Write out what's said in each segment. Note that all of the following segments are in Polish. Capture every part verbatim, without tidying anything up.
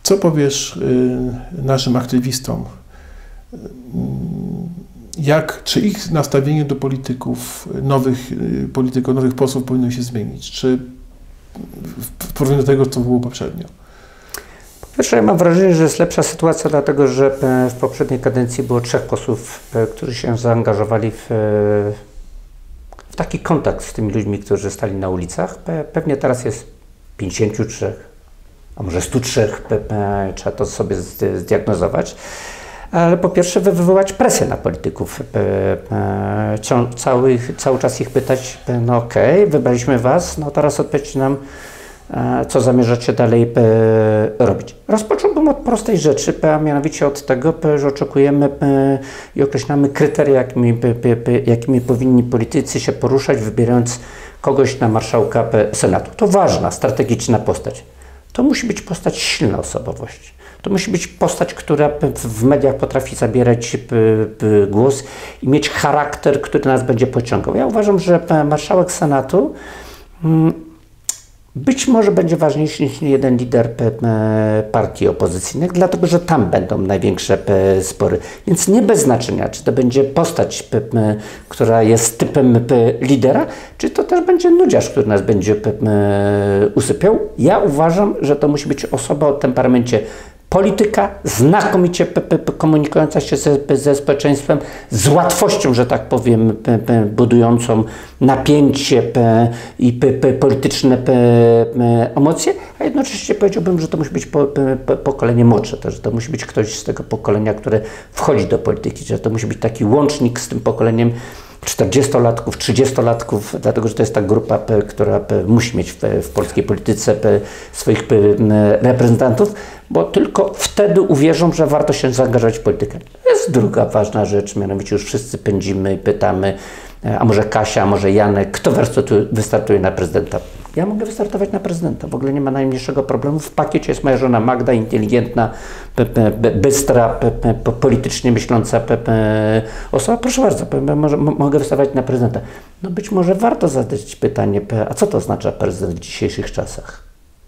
Co powiesz y, naszym aktywistom? Jak, czy ich nastawienie do polityków, nowych y, polityków, nowych posłów powinno się zmienić? Czy w porównaniu do tego, co było poprzednio? Po pierwsze, ja mam wrażenie, że jest lepsza sytuacja, dlatego że w poprzedniej kadencji było trzech posłów, którzy się zaangażowali w, w taki kontakt z tymi ludźmi, którzy stali na ulicach. Pewnie teraz jest pięćdziesięciu trzech, a może stu trzech, trzeba to sobie zdiagnozować. Ale po pierwsze wywołać presję na polityków, cały, cały czas ich pytać, no okej, okay, wybraliśmy was, no teraz odpowiedzcie nam, co zamierzacie dalej robić. Rozpocząłbym od prostej rzeczy, a mianowicie od tego, że oczekujemy i określamy kryteria, jakimi, jakimi powinni politycy się poruszać, wybierając kogoś na marszałka Senatu. To ważna, strategiczna postać. To musi być postać silna osobowość. To musi być postać, która w mediach potrafi zabierać głos i mieć charakter, który nas będzie pociągał. Ja uważam, że marszałek Senatu być może będzie ważniejszy niż jeden lider partii opozycyjnych, dlatego że tam będą największe spory. Więc nie bez znaczenia, czy to będzie postać, która jest typem lidera, czy to też będzie nudziarz, który nas będzie usypiał. Ja uważam, że to musi być osoba o temperamencie polityka, znakomicie komunikująca się ze, ze społeczeństwem, z łatwością, że tak powiem, budującą napięcie i polityczne emocje, a jednocześnie powiedziałbym, że to musi być po, po, pokolenie młodsze, to, że to musi być ktoś z tego pokolenia, które wchodzi do polityki, że to musi być taki łącznik z tym pokoleniem czterdziestolatków, trzydziestolatków, dlatego że to jest ta grupa, która musi mieć w, w polskiej polityce swoich reprezentantów, bo tylko wtedy uwierzą, że warto się zaangażować w politykę. To jest druga ważna rzecz, mianowicie już wszyscy pędzimy i pytamy, a może Kasia, a może Janek, kto wystartuje na prezydenta? Ja mogę wystartować na prezydenta, w ogóle nie ma najmniejszego problemu. W pakiecie jest moja żona Magda, inteligentna, bystra, politycznie myśląca osoba. Proszę bardzo, może, mogę wystartować na prezydenta. No być może warto zadać pytanie, a co to oznacza prezydent w dzisiejszych czasach?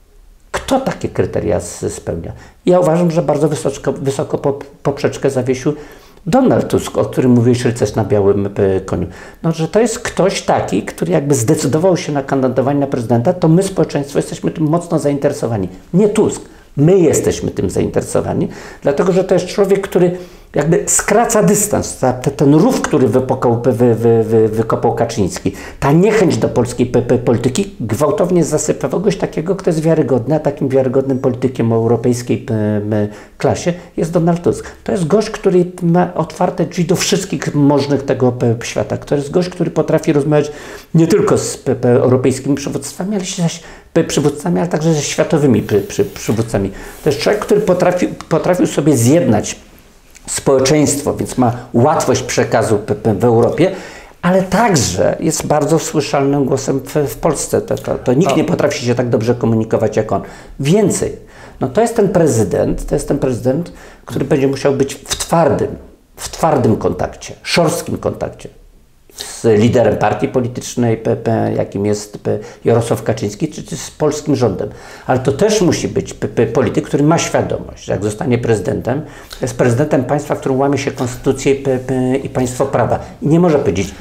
Kto takie kryteria spełnia? Ja uważam, że bardzo wysoko, wysoko poprzeczkę zawiesił Donald Tusk, o którym mówiłeś, rycerz na białym koniu. No, że to jest ktoś taki, który jakby zdecydował się na kandydowanie na prezydenta, to my, społeczeństwo, jesteśmy tym mocno zainteresowani. Nie Tusk, my jesteśmy tym zainteresowani, dlatego że to jest człowiek, który jakby skraca dystans, ta, ten rów, który wypokał, wy, wy, wy, wykopał Kaczyński, ta niechęć do polskiej p, p, polityki gwałtownie zasypa kogoś takiego, kto jest wiarygodny, a takim wiarygodnym politykiem o europejskiej p, m, klasie jest Donald Tusk. To jest gość, który ma otwarte drzwi do wszystkich możnych tego p, świata. To jest gość, który potrafi rozmawiać nie tylko z p, p, europejskimi przywódcami, ale zaś przywódcami, ale także ze światowymi p, przy, przywódcami. To jest człowiek, który potrafi, potrafił sobie zjednać społeczeństwo, więc ma łatwość przekazu w Europie, ale także jest bardzo słyszalnym głosem w, w Polsce. To, to, to nikt nie potrafi się tak dobrze komunikować jak on. Więcej, no to jest ten prezydent, to jest ten prezydent, który będzie musiał być w twardym, w twardym kontakcie, szorstkim kontakcie z liderem partii politycznej, P P, jakim jest P, Jarosław Kaczyński, czy, czy z polskim rządem. Ale to też musi być P, P, polityk, który ma świadomość, że jak zostanie prezydentem, jest prezydentem państwa, w którym łamie się konstytucję P, P, i państwo prawa. I nie może powiedzieć,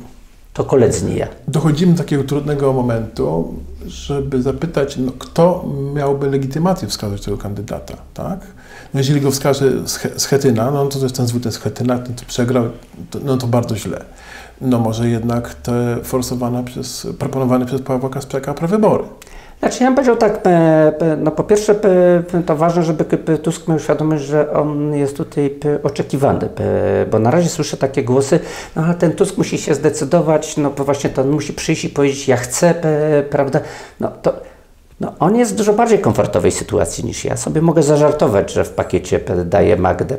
to koledzy, nie ja. Dochodzimy do takiego trudnego momentu, żeby zapytać, no, kto miałby legitymację wskazać tego kandydata, tak? No, jeżeli go wskaże Schetyna, no to to jest ten zwykły Schetyna, ten co przegrał, to, no to bardzo źle. No może jednak te forsowane przez, proponowane przez Pawła Kasprzaka prawybory. Znaczy ja bym powiedział tak, no po pierwsze to ważne, żeby Tusk miał świadomość, że on jest tutaj oczekiwany, bo na razie słyszę takie głosy, no ale ten Tusk musi się zdecydować, no bo właśnie to on musi przyjść i powiedzieć, ja chcę, prawda, no to no on jest w dużo bardziej komfortowej sytuacji niż ja. Sobie mogę zażartować, że w pakiecie daje Magdę,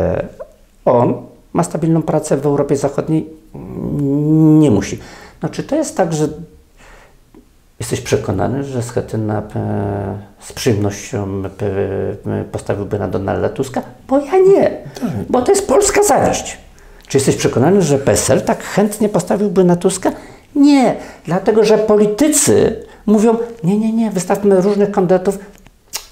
on ma stabilną pracę w Europie Zachodniej, nie musi. No czy to jest tak, że jesteś przekonany, że Schetyna z przyjemnością postawiłby na Donalda Tuska? Bo ja nie, bo to jest polska zawiść. Czy jesteś przekonany, że P S L tak chętnie postawiłby na Tuska? Nie, dlatego że politycy mówią, nie, nie, nie, wystawmy różnych kandydatów.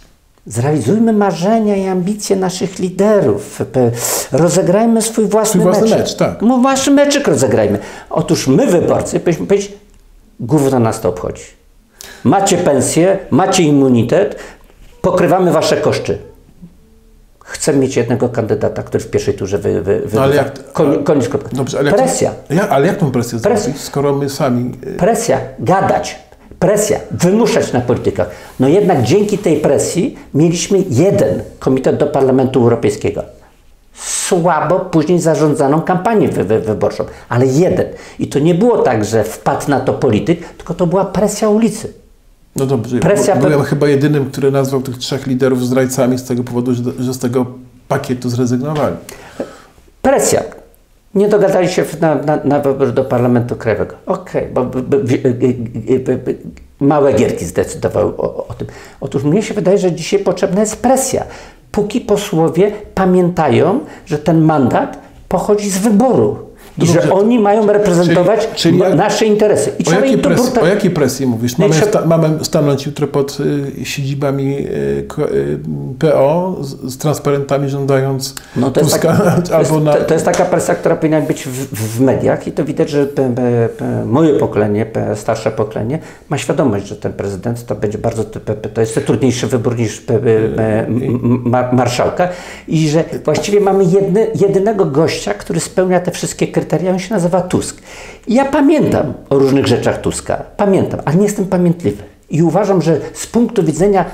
Zrealizujmy marzenia i ambicje naszych liderów. Rozegrajmy swój własny, swój własny meczek. mecz. Tak. No, własny meczek rozegrajmy. Otóż my, wyborcy, powinniśmy powiedzieć, gówno nas to obchodzi. Macie pensję, macie immunitet, pokrywamy wasze koszty. Chcę mieć jednego kandydata, który w pierwszej turze wy, wy, wy, no, ale jak, koniec, koniec dobrze, ale presja. Jak, ja, ale jak tą presję Presja. zrobić, skoro my sami... Presja, gadać, presja, wymuszać na politykach. No jednak dzięki tej presji mieliśmy jeden komitet do Parlamentu Europejskiego. Słabo później zarządzaną kampanię wy, wy, wyborczą, ale jeden. I to nie było tak, że wpadł na to polityk, tylko to była presja ulicy. No dobrze, Presja byłem pe... chyba jedynym, który nazwał tych trzech liderów zdrajcami z tego powodu, że, że z tego pakietu zrezygnowali. Presja. Nie dogadali się na, na, na wybór do Parlamentu Krajowego. Okej, okay, bo b, b, b, b, małe gierki zdecydowały o, o tym. Otóż mnie się wydaje, że dzisiaj potrzebna jest presja. Póki posłowie pamiętają, że ten mandat pochodzi z wyboru. I Dobrze, że oni mają reprezentować czyli, czyli jak, nasze interesy. I o, jakiej to presji, burta... o jakiej presji mówisz? Mamy, trzeba... sta, mamy stanąć jutro pod y, siedzibami y, y, P O z, z transparentami żądając no to Tuska, jest tak, to, albo jest, na... to, to jest taka presja, która powinna być w, w mediach i to widać, że p, p, p, moje pokolenie, p, starsze pokolenie ma świadomość, że ten prezydent to będzie bardzo, p, p, to jest trudniejszy wybór niż p, p, p, ma, marszałka i że właściwie mamy jedny, jedynego gościa, który spełnia te wszystkie kryteria, on się nazywa Tusk. I ja pamiętam o różnych rzeczach Tuska, pamiętam, ale nie jestem pamiętliwy. I uważam, że z punktu widzenia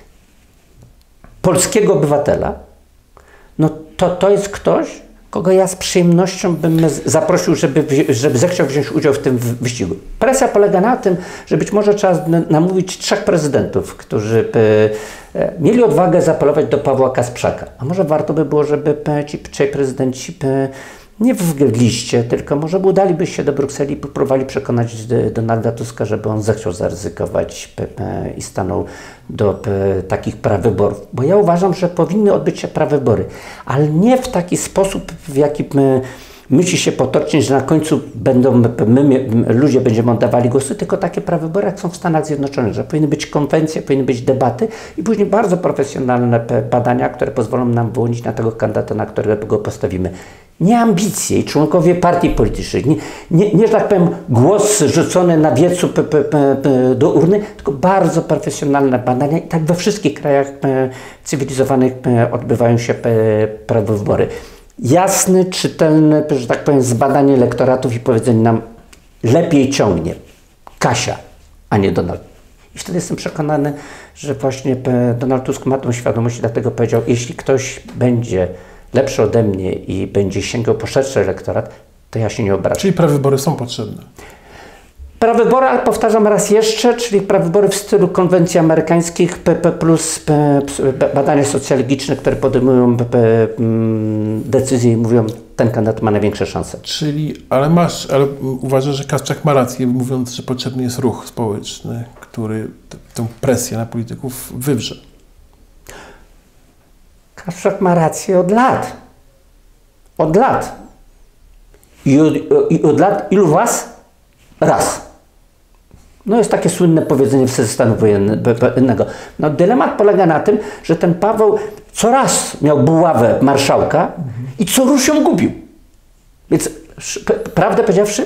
polskiego obywatela, no to, to jest ktoś, kogo ja z przyjemnością bym zaprosił, żeby, żeby zechciał wziąć udział w tym wyścigu. Presja polega na tym, że być może trzeba namówić trzech prezydentów, którzy by mieli odwagę zaapelować do Pawła Kasprzaka. A może warto by było, żeby ci trzej prezydenci by nie w liście, tylko może udaliby się do Brukseli i próbowali przekonać Donalda Tuska, żeby on zechciał zaryzykować i stanął do takich prawyborów. Bo ja uważam, że powinny odbyć się prawybory, ale nie w taki sposób, w jaki myśli się potocznie, że na końcu będą my, my, ludzie będziemy oddawali głosy, tylko takie prawybory, jak są w Stanach Zjednoczonych, że powinny być konwencje, powinny być debaty i później bardzo profesjonalne badania, które pozwolą nam wyłonić na tego kandydata, na którego go postawimy. Nie ambicje i członkowie partii politycznych, nie, nie, nie że tak powiem głos rzucony na wiecu p, p, p, p, do urny, tylko bardzo profesjonalne badania i tak we wszystkich krajach p, cywilizowanych p, odbywają się p, prawybory. Jasny, czytelny, że tak powiem, zbadanie elektoratów i powiedzenie nam lepiej ciągnie Kasia, a nie Donald. I wtedy jestem przekonany, że właśnie Donald Tusk ma tą świadomość i dlatego powiedział, jeśli ktoś będzie lepszy ode mnie i będzie sięgał po szerszy elektorat, to ja się nie obrażę. Czyli prawybory są potrzebne. Prawybory, ale powtarzam raz jeszcze, czyli prawybory w stylu konwencji amerykańskich P P plus P, badania socjologiczne, które podejmują P, P, decyzje i mówią, ten kandydat ma największe szanse. Czyli, ale masz, ale uważasz, że Kasprzak ma rację, mówiąc, że potrzebny jest ruch społeczny, który tę presję na polityków wywrze. Kasprzak ma rację od lat. Od lat. I od, i od lat ilu was? Raz. No jest takie słynne powiedzenie w stanu wojennego. No dylemat polega na tym, że ten Paweł co raz miał buławę marszałka mhm. i co rusz ją gubił. Więc prawdę powiedziawszy,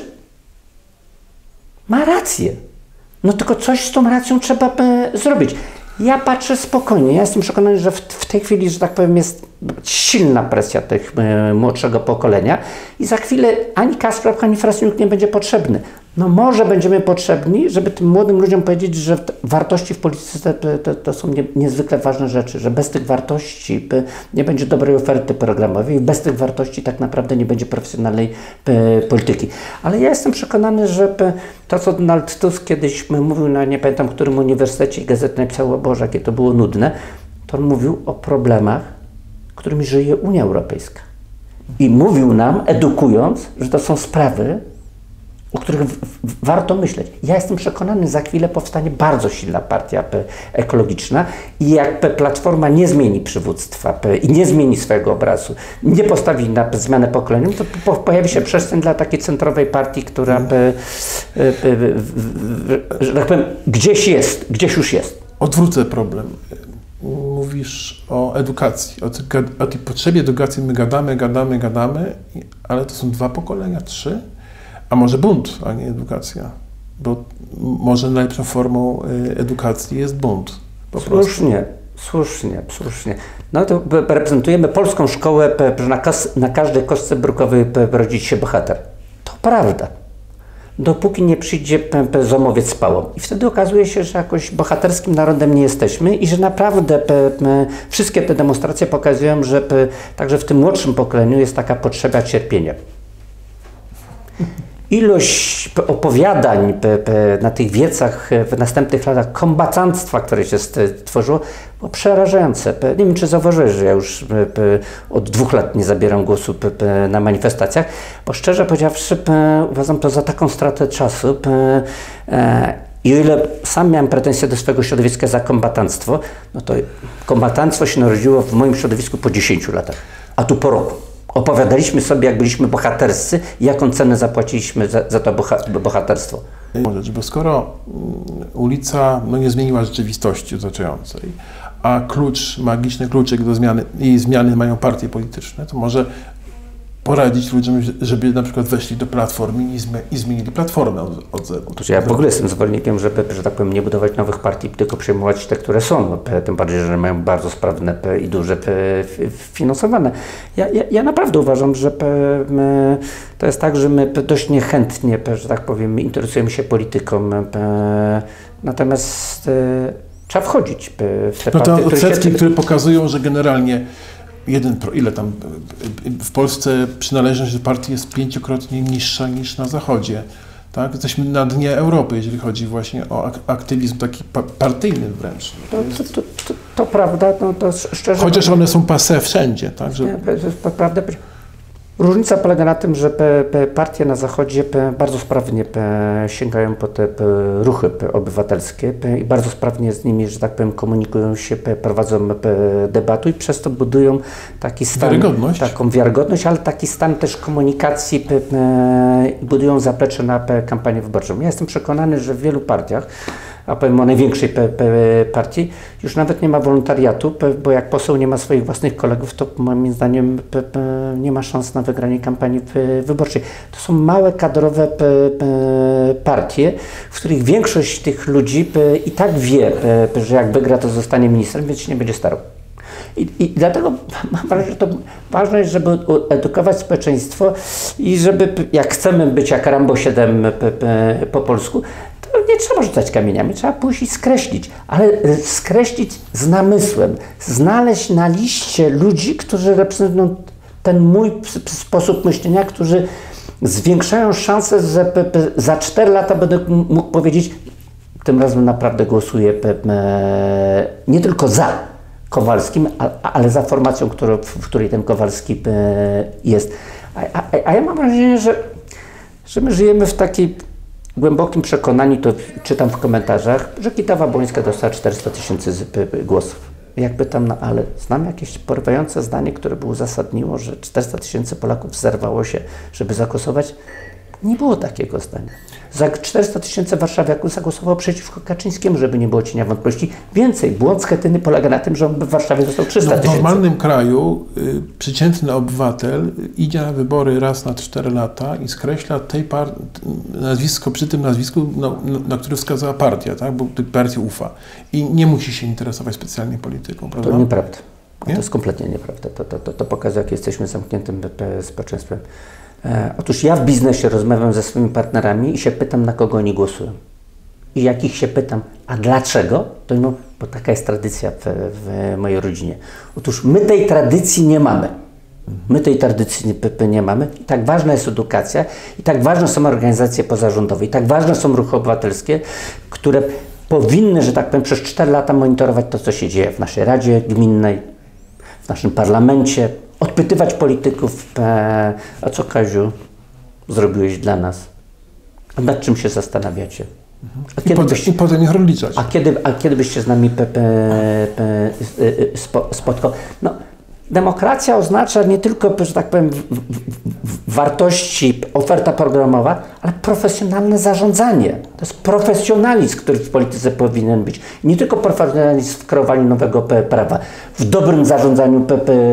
ma rację. No tylko coś z tą racją trzeba zrobić. Ja patrzę spokojnie. Ja jestem przekonany, że w, w tej chwili, że tak powiem, jest silna presja tych e, młodszego pokolenia i za chwilę ani Kasprzak, ani Frasyniuk nie będzie potrzebny. No może będziemy potrzebni, żeby tym młodym ludziom powiedzieć, że wartości w polityce to, to, to są nie, niezwykle ważne rzeczy, że bez tych wartości nie będzie dobrej oferty programowej i bez tych wartości tak naprawdę nie będzie profesjonalnej polityki. Ale ja jestem przekonany, że to, co Donald Tusk kiedyś mówił na nie pamiętam którym uniwersytecie i gazeta napisała, Boże, jakie to było nudne, to on mówił o problemach, którymi żyje Unia Europejska. I mówił nam, edukując, że to są sprawy, o których w, w, warto myśleć. Ja jestem przekonany, za chwilę powstanie bardzo silna partia p, ekologiczna i jak p, Platforma nie zmieni przywództwa p, i nie zmieni swojego obrazu, nie postawi na p, zmianę pokolenia, to po, pojawi się przestrzeń dla takiej centrowej partii, która p, p, p, że tak powiem, gdzieś jest, gdzieś już jest. Odwrócę problem. mówisz o edukacji, o, o tej potrzebie edukacji. My gadamy, gadamy, gadamy, ale to są dwa pokolenia, trzy, a może bunt, a nie edukacja. Bo może najlepszą formą edukacji jest bunt. Po słusznie, słusznie, słusznie. No to reprezentujemy polską szkołę, że na, na każdej kostce brukowej rodzi się bohater. To prawda. Dopóki nie przyjdzie zomowiec z pałą. I wtedy okazuje się, że jakoś bohaterskim narodem nie jesteśmy i że naprawdę wszystkie te demonstracje pokazują, że także w tym młodszym pokoleniu jest taka potrzeba cierpienia. Ilość opowiadań na tych wiecach w następnych latach kombatantstwa, które się tworzyło, było przerażające. Nie wiem, czy zauważyłeś, że ja już od dwóch lat nie zabieram głosu na manifestacjach, bo szczerze powiedziawszy uważam to za taką stratę czasu. I o ile sam miałem pretensje do swojego środowiska za kombatantstwo, no to kombatantstwo się narodziło w moim środowisku po dziesięciu latach, a tu po roku. Opowiadaliśmy sobie, jak byliśmy bohaterscy i jaką cenę zapłaciliśmy za, za to bohaterstwo. Może, bo skoro ulica no, nie zmieniła rzeczywistości otaczającej, a klucz, magiczny kluczyk do zmiany, jej zmiany mają partie polityczne, to może poradzić ludziom, żeby na przykład weszli do Platformy i, zmi i zmienili Platformę od, od zera. Ja w ogóle jestem zwolennikiem, żeby, że tak powiem, nie budować nowych partii, tylko przejmować te, które są. Tym bardziej, że mają bardzo sprawne i duże finansowane. Ja, ja, ja naprawdę uważam, że my, to jest tak, że my dość niechętnie, że tak powiem, interesujemy się polityką. Natomiast trzeba wchodzić w te no to partie, odsetki, się... które pokazują, że generalnie jeden, ile tam w Polsce przynależność do partii jest pięciokrotnie niższa niż na Zachodzie. Tak? Jesteśmy na dnie Europy, jeżeli chodzi właśnie o aktywizm taki partyjny wręcz. To, to, to, to, to prawda, no to szczerze... Chociaż one są passé wszędzie. Tak? Że... Nie, to prawda. Różnica polega na tym, że partie na Zachodzie bardzo sprawnie sięgają po te ruchy obywatelskie i bardzo sprawnie z nimi, że tak powiem, komunikują się, prowadzą debatę i przez to budują taki stan, wiarygodność. taką wiarygodność, ale taki stan też komunikacji i budują zaplecze na kampanię wyborczą. Ja jestem przekonany, że w wielu partiach, a powiem o największej partii, już nawet nie ma wolontariatu, bo jak poseł nie ma swoich własnych kolegów, to moim zdaniem nie ma szans na wygranie kampanii wyborczej. To są małe, kadrowe partie, w których większość tych ludzi i tak wie, że jak wygra, to zostanie ministrem, więc się nie będzie starał. I, I dlatego mam wrażenie, że to ważne jest, żeby edukować społeczeństwo i żeby, jak chcemy być jak Rambo siedem po polsku, to nie trzeba rzucać kamieniami, trzeba pójść i skreślić, ale skreślić z namysłem, znaleźć na liście ludzi, którzy reprezentują ten mój sposób myślenia, którzy zwiększają szanse, że za cztery lata będę mógł powiedzieć, tym razem naprawdę głosuję nie tylko za Kowalskim, ale za formacją, w której ten Kowalski jest. A, a, a ja mam wrażenie, że, że my żyjemy w takiej głębokim przekonaniu, to czytam w komentarzach, że Kidawa-Błońska dostała czterysta tysięcy głosów. Jak pytam, no ale znam jakieś porywające zdanie, które by uzasadniło, że czterysta tysięcy Polaków zerwało się, żeby zagłosować. Nie było takiego zdania. Za czterysta tysięcy warszawiaków zagłosowało przeciwko Kaczyńskiemu, żeby nie było cienia wątpliwości. Więcej, błąd Schetyny polega na tym, że on w Warszawie dostał trzysta tysięcy. No, w normalnym kraju y, przeciętny obywatel idzie na wybory raz na cztery lata i skreśla tej par nazwisko przy tym nazwisku, no, na, na które wskazała partia, tak? Bo tej partii ufa. I nie musi się interesować specjalnie polityką, prawda? To nieprawda. Nie? To jest kompletnie nieprawda. To, to, to, to pokazuje, jak jesteśmy zamkniętym społeczeństwem. E, otóż ja w biznesie rozmawiam ze swoimi partnerami i się pytam, na kogo oni głosują. I jak ich się pytam, a dlaczego? To no, bo taka jest tradycja w, w mojej rodzinie. Otóż my tej tradycji nie mamy. My tej tradycji nie, nie mamy. I tak ważna jest edukacja, i tak ważne są organizacje pozarządowe, i tak ważne są ruchy obywatelskie, które powinny, że tak powiem, przez cztery lata monitorować to, co się dzieje w naszej Radzie Gminnej, w naszym parlamencie, odpytywać polityków, e, a co, Kaziu, zrobiłeś dla nas? A nad czym się zastanawiacie? A I, kiedy potem, byś, I potem ich rozliczać. A kiedy, a kiedy byś się z nami pe, pe, pe, spo, spotkał? No, demokracja oznacza nie tylko, że tak powiem, wartości, oferta programowa, ale profesjonalne zarządzanie. To jest profesjonalizm, który w polityce powinien być. Nie tylko profesjonalizm w kreowaniu nowego prawa, w dobrym zarządzaniu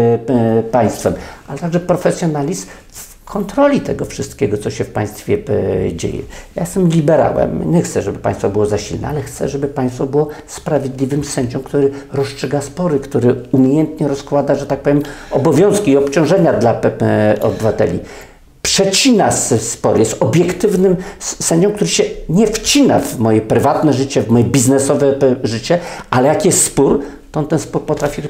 państwem, ale także profesjonalizm w kontroli tego wszystkiego, co się w państwie dzieje. Ja jestem liberałem. Nie chcę, żeby państwo było za silne, ale chcę, żeby państwo było sprawiedliwym sędzią, który rozstrzyga spory, który umiejętnie rozkłada, że tak powiem, obowiązki i obciążenia dla obywateli. Przecina spory, jest obiektywnym sędzią, który się nie wcina w moje prywatne życie, w moje biznesowe życie, ale jak jest spór, to on ten spór potrafi,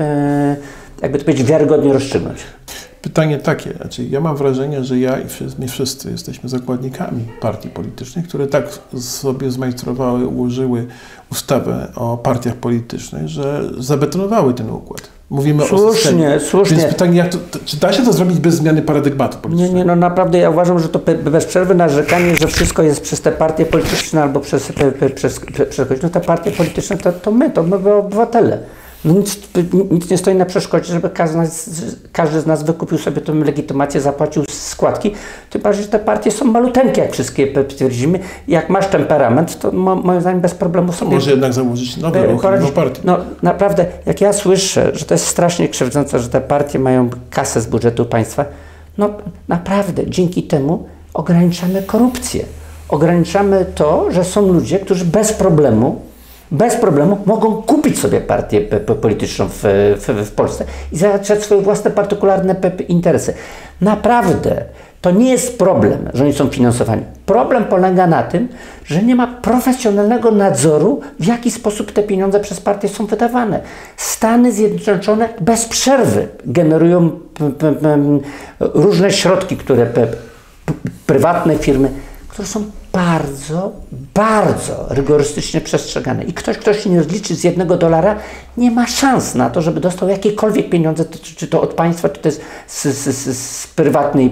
jakby to powiedzieć, wiarygodnie rozstrzygnąć. Pytanie takie, znaczy ja mam wrażenie, że ja i wszyscy, my wszyscy jesteśmy zakładnikami partii politycznych, które tak sobie zmajstrowały, ułożyły ustawę o partiach politycznych, że zabetonowały ten układ. Mówimy słusznie, o systemie. Słusznie. Więc pytanie, jak to, to, czy da się to zrobić bez zmiany paradygmatu politycznego? Nie, nie, no naprawdę ja uważam, że to bez przerwy narzekanie, że wszystko jest przez te partie polityczne albo przez, przez, przez no te partie polityczne to, to my, to my obywatele. No nic, nic nie stoi na przeszkodzie, żeby każdy z, nas, każdy z nas wykupił sobie tę legitymację, zapłacił składki. Tym bardziej, że te partie są maluteńkie, jak wszystkie twierdzimy. Jak masz temperament, to mo, moim zdaniem bez problemu sobie... Może jednak założyć nowy ruch, nową partię. No naprawdę, jak ja słyszę, że to jest strasznie krzywdzące, że te partie mają kasę z budżetu państwa, no naprawdę, dzięki temu ograniczamy korupcję. Ograniczamy to, że są ludzie, którzy bez problemu bez problemu mogą kupić sobie partię polityczną w, w, w Polsce i załatwiać swoje własne partykularne interesy. Naprawdę to nie jest problem, że oni są finansowani. Problem polega na tym, że nie ma profesjonalnego nadzoru, w jaki sposób te pieniądze przez partie są wydawane. Stany Zjednoczone bez przerwy generują p, p, p, różne środki, które p, p, prywatne firmy, które są bardzo, bardzo rygorystycznie przestrzegane. I ktoś, kto się nie rozliczy z jednego dolara, nie ma szans na to, żeby dostał jakiekolwiek pieniądze, czy to od państwa, czy to jest z, z, z, z prywatnej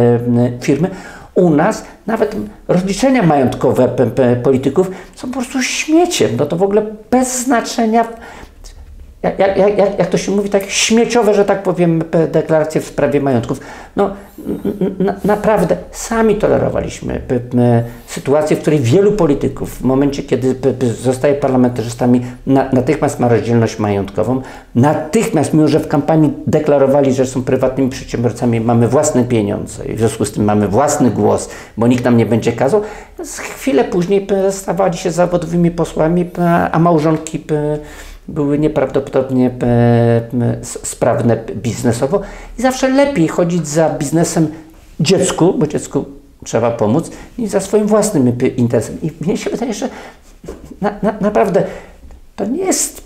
firmy. U nas nawet rozliczenia majątkowe polityków są po prostu śmieciem. No to w ogóle bez znaczenia. Jak, jak, jak, jak to się mówi, tak śmieciowe, że tak powiem, deklaracje w sprawie majątków. No na, naprawdę sami tolerowaliśmy p, p, sytuację, w której wielu polityków w momencie, kiedy p, p, zostaje parlamentarzystami, na, natychmiast ma rozdzielność majątkową, natychmiast, mimo że w kampanii deklarowali, że są prywatnymi przedsiębiorcami, mamy własne pieniądze i w związku z tym mamy własny głos, bo nikt nam nie będzie kazał, chwilę później p, stawali się zawodowymi posłami, p, a małżonki p, były nieprawdopodobnie e, e, sprawne biznesowo i zawsze lepiej chodzić za biznesem dziecku, bo dziecku trzeba pomóc, niż za swoim własnym interesem. I mnie się wydaje, że na, na, naprawdę to nie jest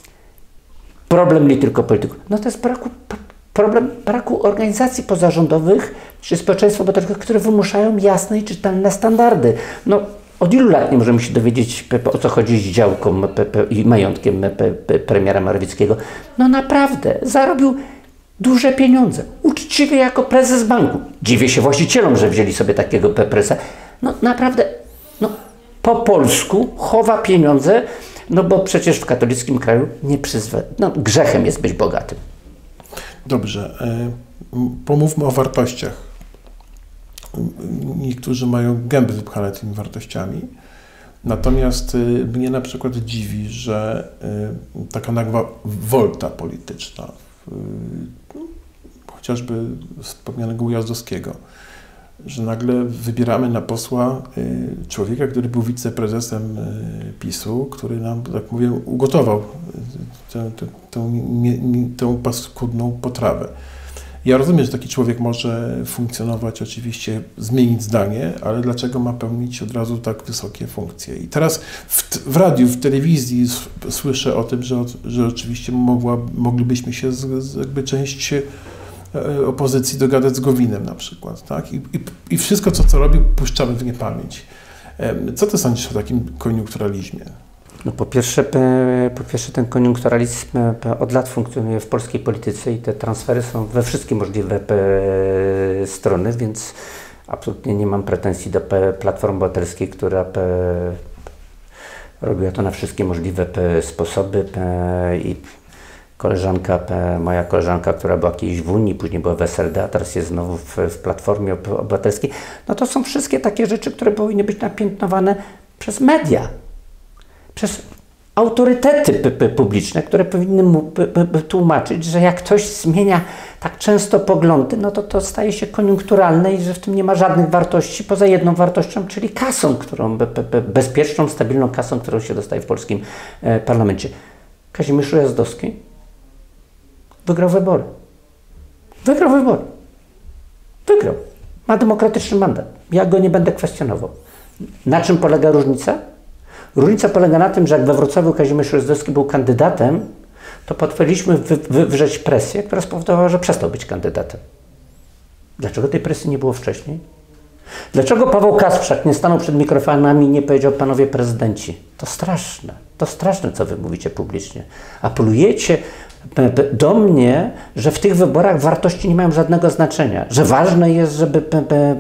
problem nie tylko polityków, no to jest braku, problem braku organizacji pozarządowych czy społeczeństwa obywatelskiego, które wymuszają jasne i czytelne standardy. No, od ilu lat nie możemy się dowiedzieć, o co chodzi z działką i majątkiem premiera Morawieckiego? No naprawdę, zarobił duże pieniądze. Uczciwie jako prezes banku. Dziwię się właścicielom, że wzięli sobie takiego prezesa. No naprawdę, no, po polsku chowa pieniądze, no bo przecież w katolickim kraju nie przyzwa... No, grzechem jest być bogatym. Dobrze, pomówmy o wartościach. Niektórzy mają gęby wypchane tymi wartościami. Natomiast y, mnie na przykład dziwi, że y, taka nagła wolta polityczna, y, no, chociażby wspomnianego Ujazdowskiego, że nagle wybieramy na posła y, człowieka, który był wiceprezesem y, PiSu, który nam, tak mówię, ugotował tę, tę, tę, tę paskudną potrawę. Ja rozumiem, że taki człowiek może funkcjonować, oczywiście zmienić zdanie, ale dlaczego ma pełnić od razu tak wysokie funkcje? I teraz w, w radiu, w telewizji słyszę o tym, że, że oczywiście mogła, moglibyśmy się z, z jakby część opozycji dogadać z Gowinem na przykład, tak? I, i, i wszystko, co, co robi, puszczamy w niepamięć. Co ty sądzisz o takim koniunkturalizmie? No po pierwsze, po pierwsze ten koniunkturalizm od lat funkcjonuje w polskiej polityce i te transfery są we wszystkie możliwe strony, więc absolutnie nie mam pretensji do Platformy Obywatelskiej, która robiła to na wszystkie możliwe sposoby i koleżanka, moja koleżanka, która była kiedyś w Unii, później była w S L D, a teraz jest znowu w, w Platformie Obywatelskiej. No to są wszystkie takie rzeczy, które powinny być napiętnowane przez media, przez autorytety publiczne, które powinny mu tłumaczyć, że jak ktoś zmienia tak często poglądy, no to to staje się koniunkturalne i że w tym nie ma żadnych wartości poza jedną wartością, czyli kasą, którą bezpieczną, stabilną kasą, którą się dostaje w polskim parlamencie. Kazimierz Ujazdowski wygrał wybory. Wygrał wybory. Wygrał. Ma demokratyczny mandat. Ja go nie będę kwestionował. Na czym polega różnica? Różnica polega na tym, że jak we Wrocławiu Kazimierz Ujazdowski był kandydatem, to potwierdziliśmy wy, wywrzeć presję, która spowodowała, że przestał być kandydatem. Dlaczego tej presji nie było wcześniej? Dlaczego Paweł Kasprzak nie stanął przed mikrofonami i nie powiedział: panowie prezydenci, to straszne, to straszne, co wy mówicie publicznie. Apelujecie do mnie, że w tych wyborach wartości nie mają żadnego znaczenia, że ważne jest, żeby p, p,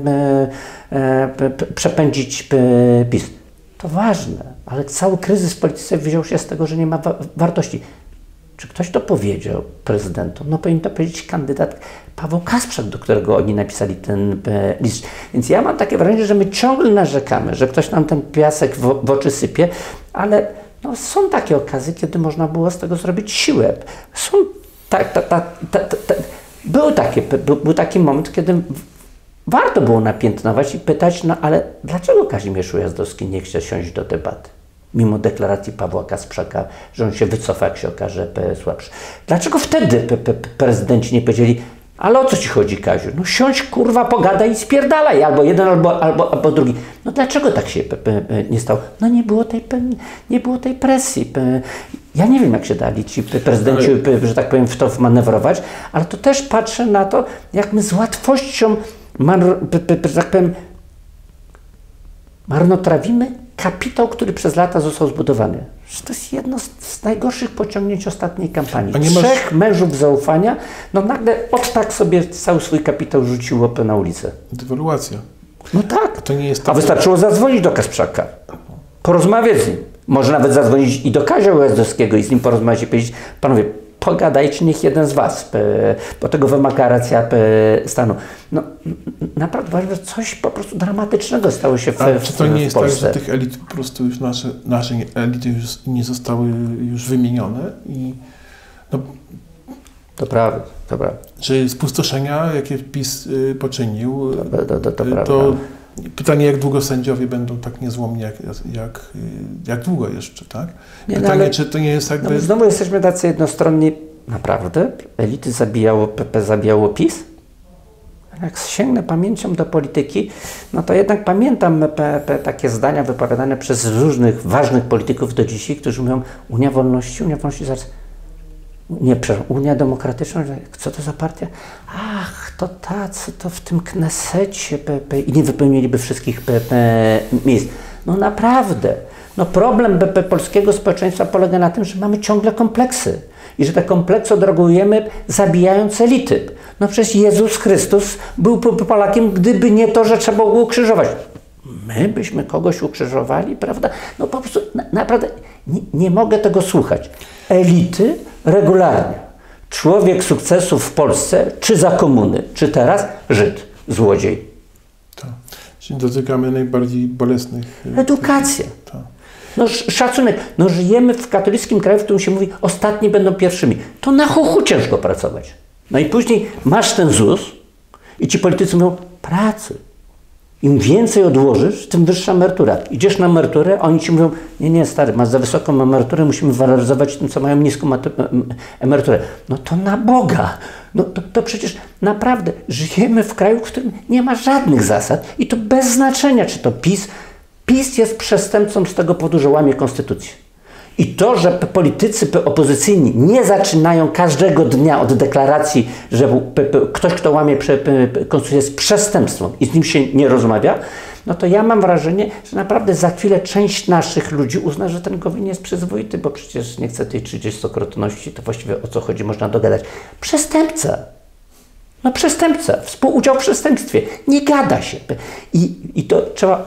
p, p, przepędzić PiS. To ważne, ale cały kryzys w polityce wziął się z tego, że nie ma wa wartości. Czy ktoś to powiedział prezydentom? No powinien to powiedzieć kandydat Paweł Kasprzak, do którego oni napisali ten e, list. Więc ja mam takie wrażenie, że my ciągle narzekamy, że ktoś nam ten piasek w, w oczy sypie, ale no, są takie okazje, kiedy można było z tego zrobić siłę. Są ta, ta, ta, ta, ta, ta, był, taki, był, był taki moment, kiedy warto było napiętnować i pytać, no ale dlaczego Kazimierz Ujazdowski nie chce siąść do debaty? Mimo deklaracji Pawła Kasprzaka, że on się wycofa, jak się okaże słabszy. Dlaczego wtedy p -p prezydenci nie powiedzieli: ale o co ci chodzi, Kaziu? No siądź, kurwa, pogadaj i spierdalaj, albo jeden, albo, albo, albo drugi. No dlaczego tak się p -p nie stało? No nie było tej, nie było tej presji. Ja nie wiem, jak się dali ci prezydenci, że tak powiem, w to wmanewrować, ale to też patrzę na to, jak my z łatwością, że tak powiem, marnotrawimy kapitał, który przez lata został zbudowany. To jest jedno z, z najgorszych pociągnięć ostatniej kampanii. Trzech masz... mężów zaufania, no nagle od tak sobie cały swój kapitał rzuciło na ulicę. Dewaluacja. No tak. To nie jest tak. A wystarczyło zadzwonić do Kasprzaka, porozmawiać z nim. Może nawet zadzwonić i do Kazia Ujazdowskiego i z nim porozmawiać i powiedzieć: panowie, pogadajcie, niech jeden z was, bo tego wymaga racja stanu. No, naprawdę uważam, że coś po prostu dramatycznego stało się w, Ale czy to w, nie w jest Polsce. tak, że tych elit po prostu już nasze, nasze elity już nie zostały już wymienione i no, to prawda, to prawda. Że spustoszenia, jakie PiS y, poczynił, to, to, to, to, y, to pytanie, jak długo sędziowie będą tak niezłomni, jak, jak, jak długo jeszcze, tak? Nie, Pytanie, no, ale, czy to nie jest jakby... No, znowu jesteśmy tacy jednostronni. Naprawdę? Elity zabijało, P P zabijało PiS? Jak sięgnę pamięcią do polityki, no to jednak pamiętam P P takie zdania wypowiadane przez różnych ważnych polityków do dzisiaj, którzy mówią: Unia Wolności, Unia Wolności, zaraz... Nie, przepraszam, Unia Demokratyczna, co to za partia? Ach, to tacy, to w tym Knesecie P P i nie wypełniliby wszystkich P P miejsc. No naprawdę. No problem P P polskiego społeczeństwa polega na tym, że mamy ciągle kompleksy i że te kompleksy odreagujemy, zabijając elity. No przecież Jezus Chrystus był Polakiem, gdyby nie to, że trzeba było ukrzyżować. My byśmy kogoś ukrzyżowali, prawda? No po prostu na, naprawdę nie, nie mogę tego słuchać. Elity regularnie. Człowiek sukcesu w Polsce, czy za komuny, czy teraz Żyd, złodziej. Tak. Czyli dotykamy najbardziej bolesnych... Edukacja. Tak. No szacunek. No żyjemy w katolickim kraju, w którym się mówi: ostatni będą pierwszymi. To na chuchu ciężko pracować. No i później masz ten ZUS i ci politycy mówią: pracy. Im więcej odłożysz, tym wyższa emerytura. Idziesz na emeryturę, a oni ci mówią: nie, nie, stary, masz za wysoką emeryturę, musimy waloryzować tym, co mają niską emeryturę. No to na Boga! No to, to przecież naprawdę żyjemy w kraju, w którym nie ma żadnych zasad i to bez znaczenia, czy to PiS. PiS jest przestępcą z tego powodu, że łamie konstytucję. I to, że politycy opozycyjni nie zaczynają każdego dnia od deklaracji, że ktoś, kto łamie konstytucję, jest przestępstwem i z nim się nie rozmawia, no to ja mam wrażenie, że naprawdę za chwilę część naszych ludzi uzna, że ten Gowin jest przyzwoity, bo przecież nie chce tej trzydziestokrotności, to właściwie o co chodzi, można dogadać. Przestępca. No przestępca. Współudział w przestępstwie. Nie gada się. I, i to trzeba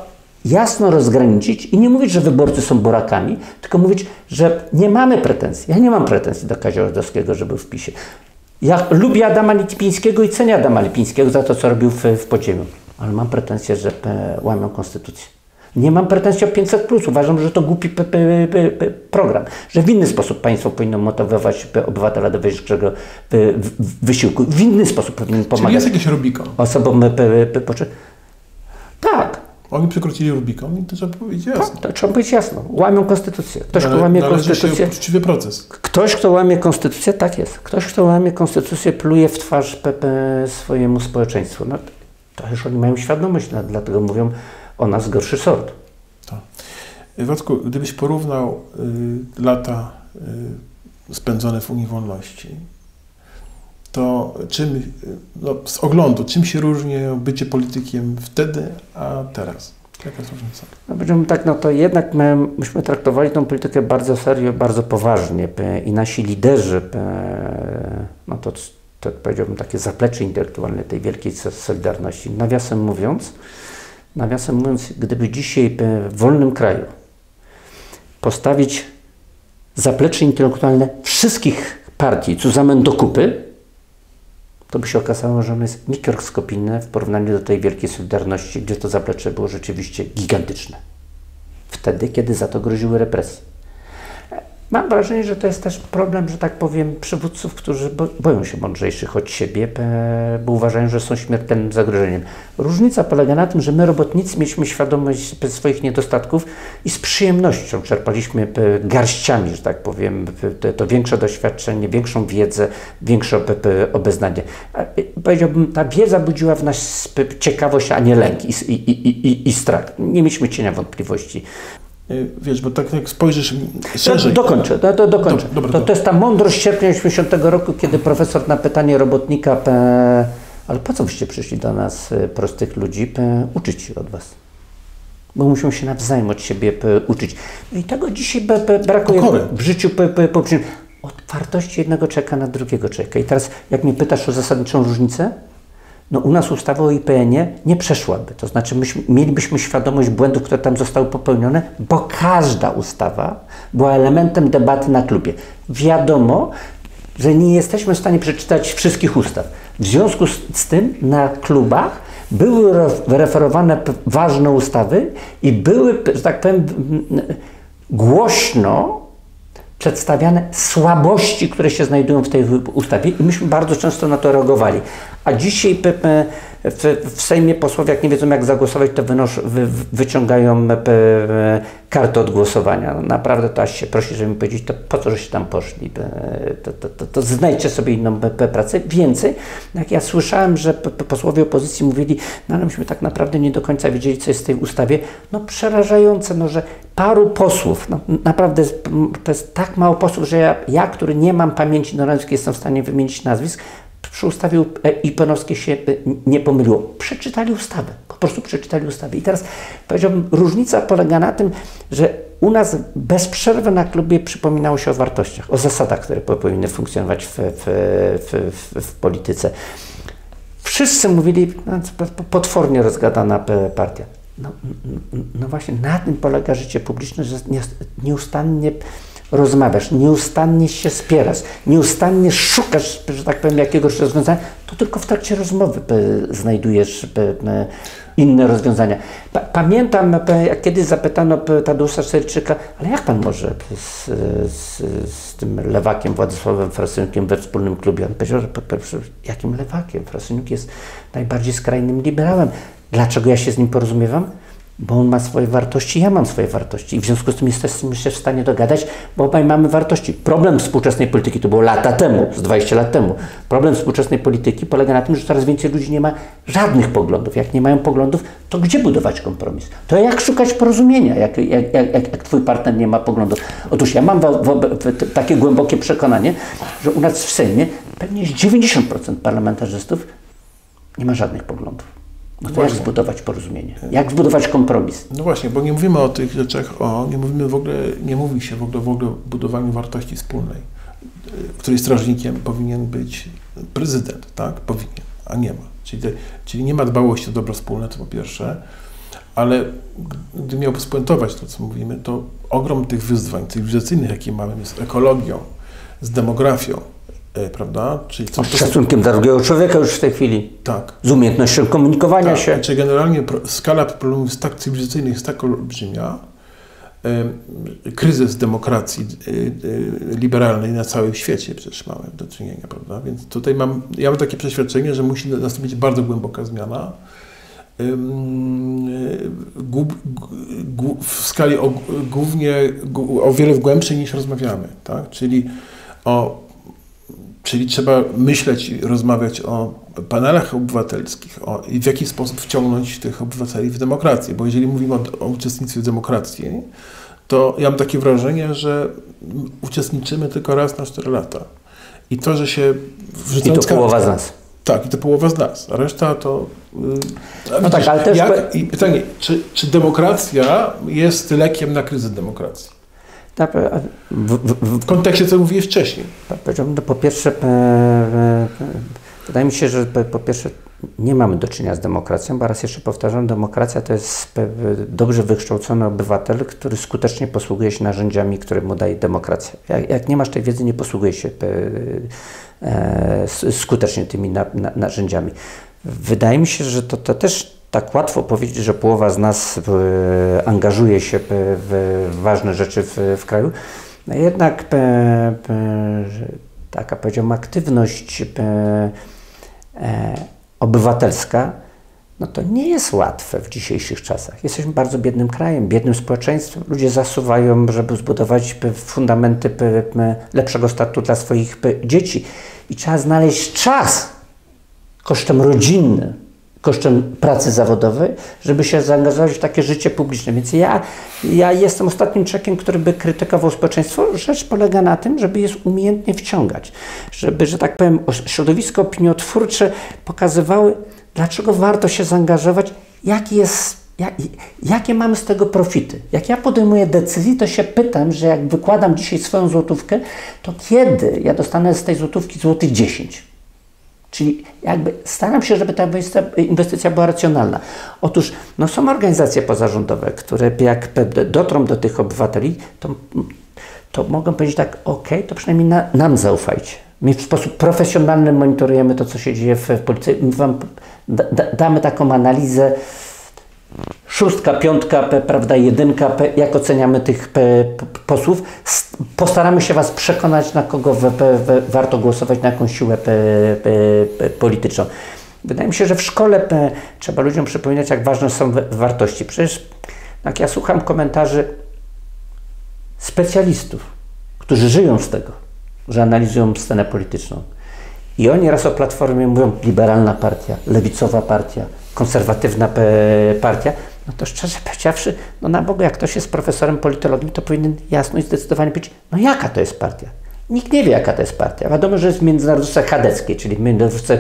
jasno rozgraniczyć i nie mówić, że wyborcy są burakami, tylko mówić, że nie mamy pretensji. Ja nie mam pretensji do Kazia Orzechowskiego, że był w PiSie. Ja lubię Adama Lipińskiego i cenię Adama Lipińskiego za to, co robił w, w podziemiu, ale mam pretensję, że p, łamią konstytucję. Nie mam pretensji o pięćset plus. Uważam, że to głupi p, p, p, p, program, że w inny sposób państwo powinno motywować obywatela do większego wysiłku. W inny sposób powinien pomagać. Czyli jest jakiś Rubikon? Osobom p, p, p, tak. Oni przekroczyli Rubikon i to trzeba powiedzieć jasno. To trzeba powiedzieć jasno. Łamią konstytucję. Ktoś, Ale kto łamie należy konstytucję. się uczciwy proces. Ktoś, kto łamie konstytucję, tak jest. Ktoś, kto łamie konstytucję, pluje w twarz P P swojemu społeczeństwu. No, to już oni mają świadomość, no, dlatego mówią o nas gorszy sort. Tak. Władku, gdybyś porównał y, lata y, spędzone w Unii Wolności, to czym, no, z oglądu, czym się różni bycie politykiem wtedy, a teraz? Jaka jest różnica? No, powiedziałbym tak, no to jednak my, myśmy traktowali tą politykę bardzo serio, bardzo poważnie i nasi liderzy, no to, to powiedziałbym takie zaplecze intelektualne tej wielkiej Solidarności. Nawiasem mówiąc, nawiasem mówiąc, gdyby dzisiaj w wolnym kraju postawić zaplecze intelektualne wszystkich partii, co zamęt do kupy, to by się okazało, że ono jest mikroskopijne w porównaniu do tej wielkiej Solidarności, gdzie to zaplecze było rzeczywiście gigantyczne. Wtedy, kiedy za to groziły represje. Mam wrażenie, że to jest też problem, że tak powiem, przywódców, którzy bo, boją się mądrzejszych od siebie, bo uważają, że są śmiertelnym zagrożeniem. Różnica polega na tym, że my robotnicy mieliśmy świadomość swoich niedostatków i z przyjemnością czerpaliśmy garściami, że tak powiem, to, to większe doświadczenie, większą wiedzę, większe obeznanie. Powiedziałbym, ta wiedza budziła w nas ciekawość, a nie lęk i, i, i, i, i strach. Nie mieliśmy cienia wątpliwości. Wiesz, bo tak jak spojrzysz szerzej... Do, dokończę, do, do, dokończę. Dobra, dobra, to, to jest ta mądrość sierpnia osiemdziesiątego roku, kiedy profesor na pytanie robotnika, p, ale po co wyście przyszli do nas, prostych ludzi, p, uczyć się od was? Bo muszą się nawzajem od siebie p, uczyć. No i tego dzisiaj p, p, brakuje Pokory. w życiu p, p, po, otwartości jednego człowieka na drugiego człowieka. I teraz, jak mnie pytasz o zasadniczą różnicę, no u nas ustawa o I P N-ie nie przeszłaby. To znaczy myśmy, mielibyśmy świadomość błędów, które tam zostały popełnione, bo każda ustawa była elementem debaty na klubie. Wiadomo, że nie jesteśmy w stanie przeczytać wszystkich ustaw. W związku z, z tym na klubach były referowane ważne ustawy i były, że tak powiem, głośno przedstawiane słabości, które się znajdują w tej ustawie i myśmy bardzo często na to reagowali. A dzisiaj w, w Sejmie posłowie, jak nie wiedzą jak zagłosować, to wynosz, wy, wyciągają kartę od głosowania. No naprawdę to aż się prosi, żeby mi powiedzieć, to po co żeście tam poszli? To, to, to, to znajdźcie sobie inną pracę. Więcej, jak ja słyszałem, że posłowie opozycji mówili, no ale myśmy tak naprawdę nie do końca wiedzieli, co jest w tej ustawie. No przerażające, no, że paru posłów, no, naprawdę to jest tak mało posłów, że ja, ja, który nie mam pamięci narodowej, jestem w stanie wymienić nazwisk, przy ustawie I P N-owskiej się nie pomyliło. Przeczytali ustawę, po prostu przeczytali ustawę. I teraz powiedziałbym, różnica polega na tym, że u nas bez przerwy na klubie przypominało się o wartościach, o zasadach, które powinny funkcjonować w, w, w, w, w polityce. Wszyscy mówili, no, potwornie rozgadana partia. No, no właśnie, na tym polega życie publiczne, że nieustannie rozmawiasz, nieustannie się spierasz, nieustannie szukasz, że tak powiem, jakiegoś rozwiązania, to tylko w trakcie rozmowy znajdujesz inne rozwiązania. Pamiętam, jak kiedyś zapytano Tadeusza Szczerczyka, ale jak pan może z, z, z tym lewakiem Władysławem Frasyniukiem we wspólnym klubie? On powiedział, że jakim lewakiem? Frasyniuk jest najbardziej skrajnym liberałem. Dlaczego ja się z nim porozumiewam? Bo on ma swoje wartości, ja mam swoje wartości i w związku z tym jesteśmy się w stanie dogadać, bo obaj mamy wartości. Problem współczesnej polityki, to było lata temu, z dwadzieścia lat temu, problem współczesnej polityki polega na tym, że coraz więcej ludzi nie ma żadnych poglądów. Jak nie mają poglądów, to gdzie budować kompromis? To jak szukać porozumienia, jak, jak, jak, jak twój partner nie ma poglądów? Otóż ja mam w, w, w, takie głębokie przekonanie, że u nas w Sejmie pewnie dziewięćdziesiąt procent parlamentarzystów nie ma żadnych poglądów. No to jak zbudować porozumienie? Jak zbudować kompromis? No właśnie, bo nie mówimy o tych rzeczach, o, nie mówimy w ogóle, nie mówi się w ogóle, w ogóle o budowaniu wartości wspólnej, której strażnikiem powinien być prezydent, tak? Powinien, a nie ma. Czyli, te, czyli nie ma dbałości o dobro wspólne, to po pierwsze, ale gdy miałby spuentować to, co mówimy, to ogrom tych wyzwań cywilizacyjnych, jakie mamy z ekologią, z demografią, e, prawda? Czyli co, z szacunkiem dla drugiego człowieka już w tej chwili. Tak. Z umiejętnością komunikowania tak, się. Znaczy generalnie pro, skala problemów jest tak cywilizacyjnych, jest tak olbrzymia. E, kryzys demokracji e, e, liberalnej na całym świecie przecież mamy do czynienia, prawda? Więc tutaj mam, ja mam takie przeświadczenie, że musi nastąpić bardzo głęboka zmiana. W skali o, głównie o wiele głębszej niż rozmawiamy, tak? Czyli, o, czyli trzeba myśleć i rozmawiać o panelach obywatelskich o, i w jaki sposób wciągnąć tych obywateli w demokrację, bo jeżeli mówimy o, o uczestnictwie w demokracji, to ja mam takie wrażenie, że uczestniczymy tylko raz na cztery lata i to, że się wrzucając I to połowa z nas. Tak, i to połowa z nas, a reszta to... Yy, no widzisz, tak, ale też... Jak, i pytanie, czy, czy demokracja jest lekiem na kryzys demokracji? W, w, w kontekście, co mówiłeś wcześniej. Powiedziałbym, no po pierwsze, e, e, wydaje mi się, że po, po pierwsze nie mamy do czynienia z demokracją, bo raz jeszcze powtarzam, demokracja to jest dobrze wykształcony obywatel, który skutecznie posługuje się narzędziami, które mu daje demokracja. Jak, jak nie masz tej wiedzy, nie posługuje się e, skutecznie tymi na, na, narzędziami. Wydaje mi się, że to, to też tak łatwo powiedzieć, że połowa z nas e, angażuje się w, w ważne rzeczy w, w kraju. No jednak e, e, taka, powiedziałbym, aktywność e, e, obywatelska, no to nie jest łatwe w dzisiejszych czasach. Jesteśmy bardzo biednym krajem, biednym społeczeństwem. Ludzie zasuwają, żeby zbudować fundamenty lepszego statusu dla swoich dzieci. I trzeba znaleźć czas kosztem rodzinnym, kosztem pracy zawodowej, żeby się zaangażować w takie życie publiczne. Więc ja, ja jestem ostatnim człowiekiem, który by krytykował społeczeństwo. Rzecz polega na tym, żeby je umiejętnie wciągać. Żeby, że tak powiem, środowiska opiniotwórcze pokazywały, dlaczego warto się zaangażować, jaki jest, jak, jakie mamy z tego profity. Jak ja podejmuję decyzję, to się pytam, że jak wykładam dzisiaj swoją złotówkę, to kiedy ja dostanę z tej złotówki złotych dziesięć? Czyli jakby staram się, żeby ta inwestycja była racjonalna. Otóż no są organizacje pozarządowe, które jak dotrą do tych obywateli, to, to mogą powiedzieć tak, ok, to przynajmniej na, nam zaufajcie. My w sposób profesjonalny monitorujemy to, co się dzieje w, w policji. My wam da, da, damy taką analizę, szóstka, piątka, P, prawda, jedynka, P, jak oceniamy tych P, P, posłów. Postaramy się was przekonać, na kogo w, P, w, warto głosować, na jakąś siłę P, P, P, polityczną. Wydaje mi się, że w szkole P, trzeba ludziom przypominać, jak ważne są wartości. Przecież jak ja słucham komentarzy specjalistów, którzy żyją z tego, że analizują scenę polityczną. I oni raz o Platformie mówią liberalna partia, lewicowa partia, konserwatywna partia, no to szczerze powiedziawszy, no na Boga, jak ktoś jest profesorem politologii, to powinien jasno i zdecydowanie powiedzieć, no jaka to jest partia? Nikt nie wie, jaka to jest partia. Wiadomo, że jest w międzynarodówce chadeckiej, czyli w międzynarodówce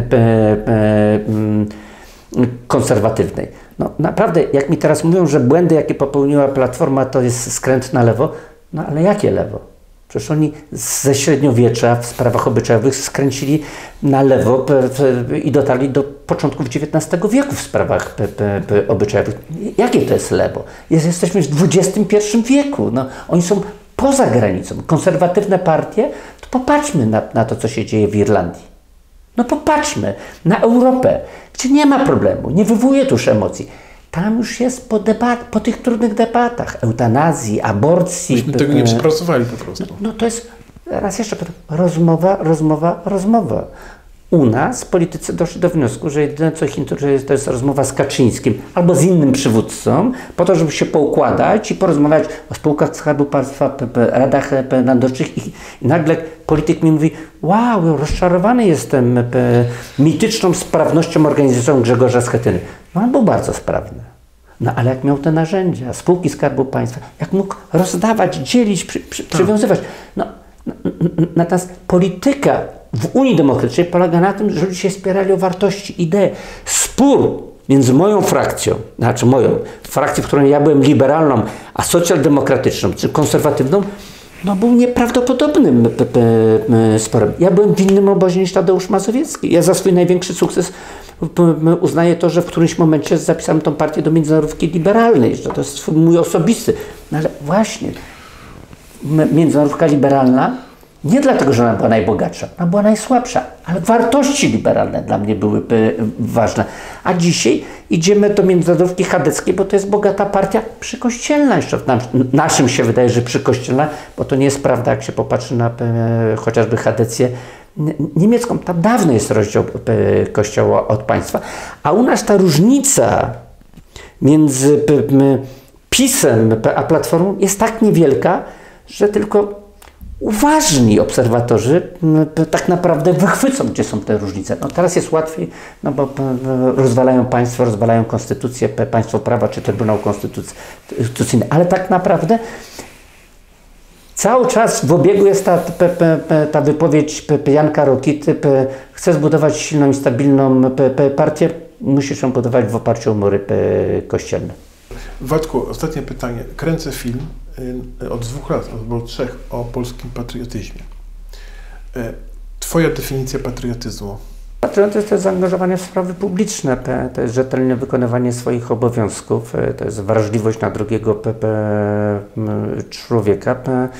konserwatywnej. No naprawdę, jak mi teraz mówią, że błędy, jakie popełniła Platforma, to jest skręt na lewo, no ale jakie lewo? Przecież oni ze średniowiecza w sprawach obyczajowych skręcili na lewo i dotarli do początków dziewiętnastego wieku w sprawach obyczajowych. Jakie to jest lewo? Jest, jesteśmy w dwudziestym pierwszym wieku. No, oni są poza granicą. Konserwatywne partie, to popatrzmy na, na to, co się dzieje w Irlandii. No popatrzmy na Europę, gdzie nie ma problemu, nie wywołuje tu już emocji. Tam już jest po, debat, po tych trudnych debatach, eutanazji, aborcji. Myśmy tego nie przepracowali po prostu. No, no to jest, raz jeszcze powiem, rozmowa, rozmowa, rozmowa. U nas politycy doszli do wniosku, że jedyne co ich interesuje, to jest rozmowa z Kaczyńskim albo z innym przywódcą, po to, żeby się poukładać i porozmawiać o spółkach Skarbu Państwa, P P, radach nadzorczych i, i nagle polityk mi mówi, wow, rozczarowany jestem P, mityczną sprawnością organizacyjną Grzegorza Schetyny. No on był bardzo sprawny. No ale jak miał te narzędzia, spółki Skarbu Państwa, jak mógł rozdawać, dzielić, przy, przy, przywiązywać. No, natomiast polityka w Unii Demokratycznej polega na tym, że ludzie się wspierali o wartości, idee. Spór między moją frakcją, znaczy moją, frakcją, w której ja byłem liberalną, a socjaldemokratyczną, czy konserwatywną, no był nieprawdopodobnym p, p, p, sporem. Ja byłem w innym obozie niż Tadeusz Mazowiecki. Ja za swój największy sukces uznaję to, że w którymś momencie zapisałem tą partię do międzynarodówki liberalnej, że to jest mój osobisty. No ale właśnie, międzynarodówka liberalna nie dlatego, że ona była najbogatsza, ona była najsłabsza, ale wartości liberalne dla mnie były ważne. A dzisiaj idziemy do międzynarodówki chadeckiej, bo to jest bogata partia przykościelna. Jeszcze w nam, naszym się wydaje, że przykościelna, bo to nie jest prawda, jak się popatrzy na e, chociażby Chadecję niemiecką. Tam dawno jest rozdział e, Kościoła od państwa. A u nas ta różnica między p, m, PiS-em a Platformą jest tak niewielka, że tylko uważni obserwatorzy tak naprawdę wychwycą, gdzie są te różnice. No teraz jest łatwiej, no bo rozwalają państwo, rozwalają konstytucję, państwo prawa czy Trybunał Konstytucyjny, ale tak naprawdę cały czas w obiegu jest ta, ta wypowiedź Janka Rokity, chce zbudować silną i stabilną partię, musisz ją budować w oparciu o mury kościelne. Władku, ostatnie pytanie. Kręcę film od dwóch lat, albo trzech, o polskim patriotyzmie. Twoja definicja patriotyzmu? Patriotyzm to jest zaangażowanie w sprawy publiczne, to jest rzetelne wykonywanie swoich obowiązków, to jest wrażliwość na drugiego człowieka.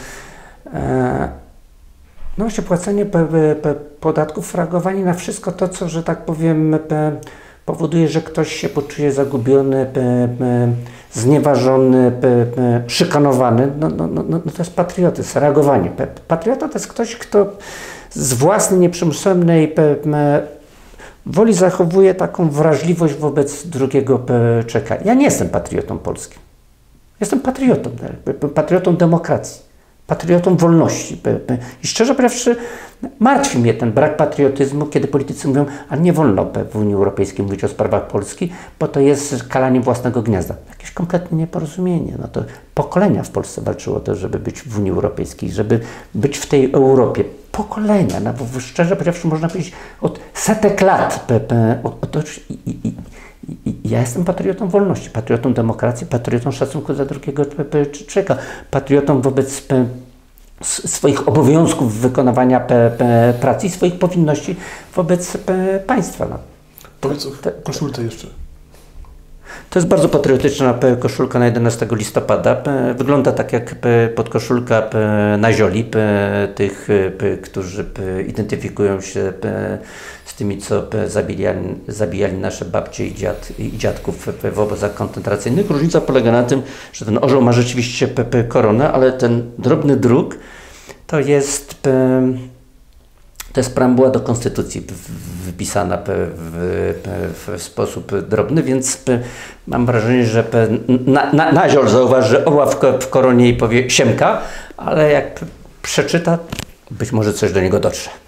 No właśnie płacenie podatków, reagowanie na wszystko to, co, że tak powiem, powoduje, że ktoś się poczuje zagubiony, znieważony, szykanowany. No, no, no, no to jest patriotyzm, reagowanie. Patriota to jest ktoś, kto z własnej nieprzymuszonej woli zachowuje taką wrażliwość wobec drugiego człowieka. Ja nie jestem patriotą polskim. Jestem patriotą, patriotą demokracji, patriotą wolności. I szczerze powiedziawszy, martwi mnie ten brak patriotyzmu, kiedy politycy mówią, a nie wolno w Unii Europejskiej mówić o sprawach Polski, bo to jest kalanie własnego gniazda. Jakieś kompletne nieporozumienie. No to pokolenia w Polsce walczyło o to, żeby być w Unii Europejskiej, żeby być w tej Europie. Pokolenia, no bo szczerze powiedziawszy, można powiedzieć od setek lat. Pe, pe, o, o to, i, i, i, i ja jestem patriotą wolności, patriotą demokracji, patriotą szacunku za drugiego człowieka, patriotą wobec pe, swoich obowiązków wykonywania pe, pe, pracy i swoich powinności wobec pe, państwa. No. Powiedz o koszulce jeszcze. To jest bardzo patriotyczna koszulka na jedenastego listopada. Wygląda tak jak podkoszulka na zioli tych, którzy identyfikują się z tymi, co zabijali, zabijali nasze babcie i, dziad, i dziadków w obozach koncentracyjnych. Różnica polega na tym, że ten orzeł ma rzeczywiście koronę, ale ten drobny druk to jest... To jest preambuła do Konstytucji wypisana w, w sposób drobny, więc mam wrażenie, że na, na, Naziol zauważy, że orła w, w koronie i powie siemka, ale jak przeczyta, być może coś do niego dotrze.